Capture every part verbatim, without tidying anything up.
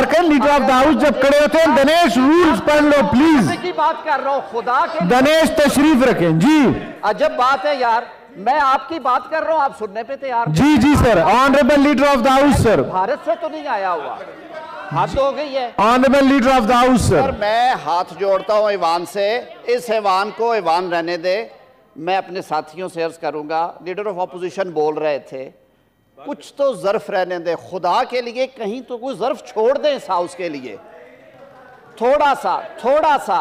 गौर करें, leader of the house जब खड़े होते हैं। दिनेश रूल्स पढ़ लो प्लीज। की बात कर रहा हूं खुदा के। दिनेश तशरीफ रखें जी। अजब बात है यार, मैं आपकी बात कर रहा हूं, आप सुनने पे तैयार। जी जी सर। Honourable leader of the house sir. Bharat से तो नहीं आया हुआ, हाथ हो गई है। Honourable leader of the house sir. मैं हाथ जोड़ता हूं ईवान से, इस ईवान को ईवान रहने दे। मैं अपने साथियों से अर्ज करूंगा, लीडर ऑफ अपोजिशन बोल रहे थे, कुछ तो ज़र्फ रहने दे खुदा के लिए, कहीं तो कोई ज़र्फ छोड़ दें इस हाउस के लिए, थोड़ा सा थोड़ा सा।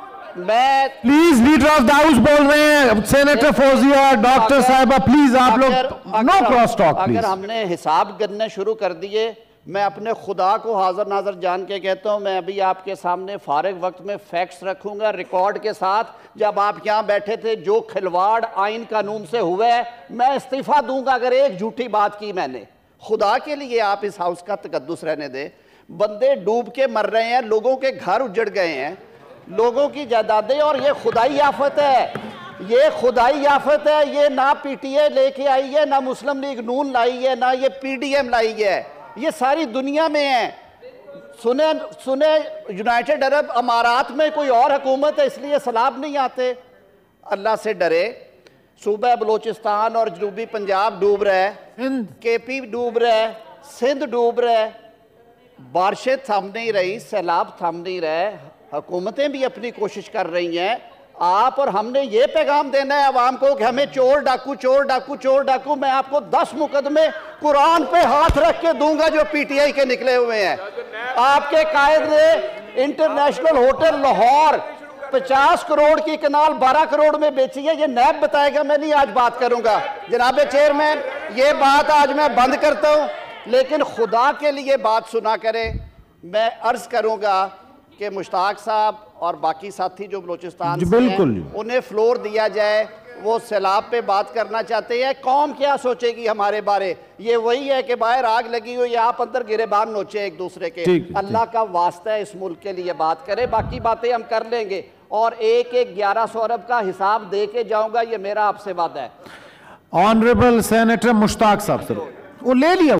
मैं please leader of the house बोल रहे हैं, सेनेटर फौजिया, डॉक्टर साहिबा, प्लीज आप लोग नो क्रॉस टॉक प्लीज। अगर हमने हिसाब करने शुरू कर दिए, मैं अपने खुदा को हाजिर नाजर जान के कहता हूं, मैं अभी आपके सामने फारिग वक्त में फैक्ट्स रखूंगा रिकॉर्ड के साथ। जब आप यहां बैठे थे, जो खिलवाड़ आइन कानून से हुआ है, मैं इस्तीफा दूंगा अगर एक झूठी बात की मैंने। खुदा के लिए आप इस हाउस का तकद्दुस रहने दें। बंदे डूब के मर रहे हैं, लोगों के घर उजड़ गए हैं, लोगों की जायदादें, और ये खुदाई आफत है, ये खुदाई आफत है। ये ना पीटीए लेके आई है, ना मुस्लिम लीग नून लाई है, ना ये पीडीएम लाई है, ये सारी दुनिया में है। सुने सुने यूनाइटेड अरब अमारात में कोई और हुकूमत है, इसलिए सैलाब नहीं आते। अल्लाह से डरे। सूबा बलोचिस्तान और जनूबी पंजाब डूब रहा है, केपी डूब रहा है, सिंध डूब रहा है, बारिशें थम नहीं रही, सैलाब थम नहीं रहे, हुकूमतें भी अपनी कोशिश कर रही हैं। आप और हमने ये पैगाम देना है अवाम को कि हमें चोर डाकू चोर डाकू चोर डाकू। मैं आपको दस मुकदमे कुरान पे हाथ रख के दूंगा जो पीटीआई के निकले हुए हैं। आपके कायद ने इंटरनेशनल होटल लाहौर पचास करोड़ की कनाल बारह करोड़ में बेची है, ये नैब बताएगा, मैं नहीं आज बात करूंगा। जनाब चेयरमैन, ये बात आज मैं बंद करता हूं, लेकिन खुदा के लिए बात सुना करें। मैं अर्ज करूंगा कि मुश्ताक साहब और बाकी साथी जो बलोचिस्तान से हैं, उन्हें फ्लोर दिया जाए। वो सैलाब पे बात करना चाहते हैं। कौम क्या सोचेगी हमारे बारे? ये वही है कि बाहर आग लगी हुई है, आप अंदर गिरेबान नोचे एक दूसरे के। अल्लाह का वास्ता है, इस मुल्क के लिए बात करें, बाकी बातें हम कर लेंगे। और एक एक ग्यारह सौ अरब का हिसाब दे के जाऊंगा, ये मेरा आपसे वादा है। ऑनरेबल सेनेटर मुश्ताक साहब सर, वो ले लिया।